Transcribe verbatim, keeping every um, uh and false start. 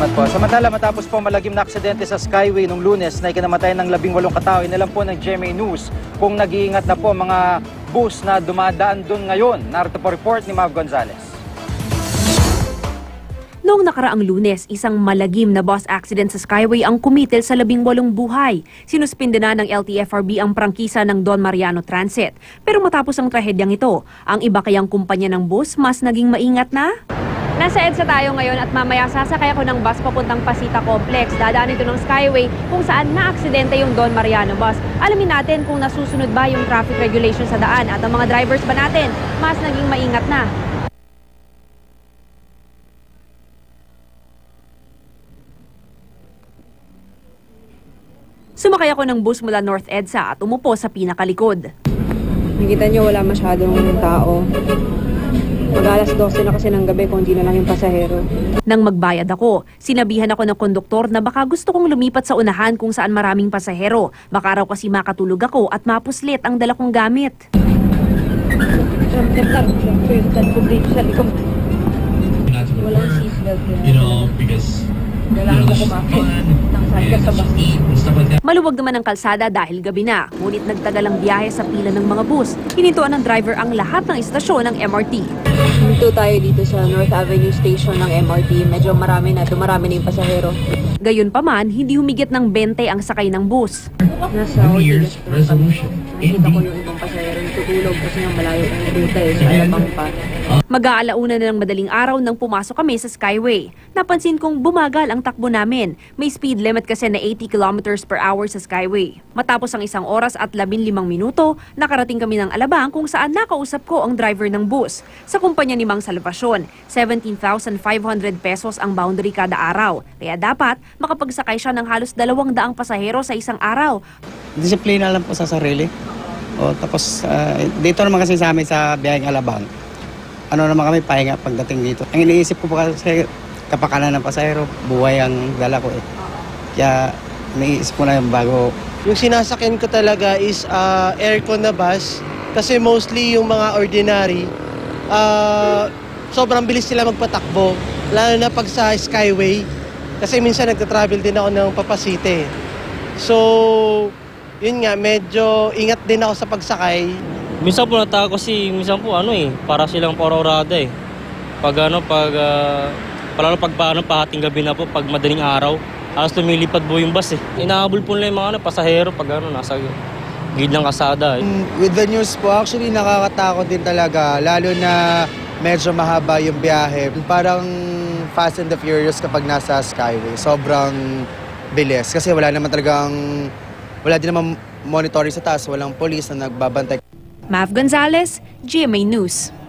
Salamat po. Samantala, matapos po malagim na aksidente sa Skyway nung Lunes na ikinamatay ng labing walong katao, inalam po ng G M A News kung nag-iingat na po mga bus na dumadaan doon ngayon. Narito po report ni Mav Gonzalez. Noong nakaraang Lunes, isang malagim na bus accident sa Skyway ang kumitil sa labing walong buhay. Sinuspinde na ng L T F R B ang prangkisa ng Don Mariano Transit. Pero matapos ang trahedyang ito, ang iba kayang kumpanya ng bus mas naging maingat na? Nasa EDSA tayo ngayon at mamaya sasakay ako ng bus papuntang Pasita Complex. Dadaan ito ng Skyway kung saan na-aksidente yung Don Mariano bus. Alamin natin kung nasusunod ba yung traffic regulation sa daan at ang mga drivers ba natin mas naging maingat na. Sumakay ako ng bus mula North EDSA at umupo sa pinakalikod. Nakita niyo wala masyadong tao. Mag-alas dose na kasi ng gabi kung hindi na lang yung pasahero. Nang magbayad ako, sinabihan ako ng konduktor na baka gusto kong lumipat sa unahan kung saan maraming pasahero. Baka raw kasi makatulog ako at mapuslit ang dala kong gamit. Walang seatbelt yun. You know, because Kailangan ko kumakit ng sangka sa bus. Maluwag naman ang kalsada dahil gabi na, ngunit nagtagal ang biyahe sa pila ng mga bus. Hinintuan ng driver ang lahat ng istasyon ng M R T. Hinto tayo dito sa North Avenue Station ng M R T. Medyo marami na, dumarami na yung pasahero. Gayunpaman, hindi humigit ng twenty ang sakay ng bus. Nasa New Year's resolution. Nakita ko yung ibang pasahero yung tutulog kasi yung malayo ang ruta eh, sa Alabang pa. Mag-aalauna na ng madaling araw nang pumasok kami sa Skyway. Napansin kong bumagal ang takbo namin. May speed limit kasi na eighty kilometers per hour sa Skyway. Matapos ang isang oras at labing limang minuto, nakarating kami ng Alabang kung saan nakausap ko ang driver ng bus. Sa kumpanya ni Mang Salvacion, seventeen thousand five hundred pesos ang boundary kada araw. Kaya dapat makapagsakay siya ng halos dalawang daang pasahero sa isang araw. Disiplina lang po sa sarili. O, tapos uh, dito naman kasi sa amin sa biyaheng Alabang, ano naman kami pahinga pagdating dito. Ang iniisip ko po kasi kapakanan ng pasahero, buhay ang dala ko eh. Kaya iniisip ko na yung bago. Yung sinasakyan ko talaga is uh, aircon na bus kasi mostly yung mga ordinary, uh, sobrang bilis sila magpatakbo. Lalo na pag sa Skyway kasi minsan nagta-travel din ako ng Papasite. So, yun nga, medyo ingat din ako sa pagsakay. Minsan po natakot kasi minsan po ano eh, para silang parorada eh. Pag ano, pag, uh, palalo pag paano, pahating gabi na po, pag madaling araw, halos lumilipad po yung bus eh. Inahabol po nila yung mga ano, pasahero pag ano, nasa gilid ng kasada eh. With the news po, actually nakakatakot din talaga, lalo na medyo mahaba yung biyahe. Parang Fast and the Furious kapag nasa Skyway. Sobrang bilis kasi wala naman talagang, wala din naman monitoring sa taas, walang police na nagbabantay. Mav Gonzalez, G M A News.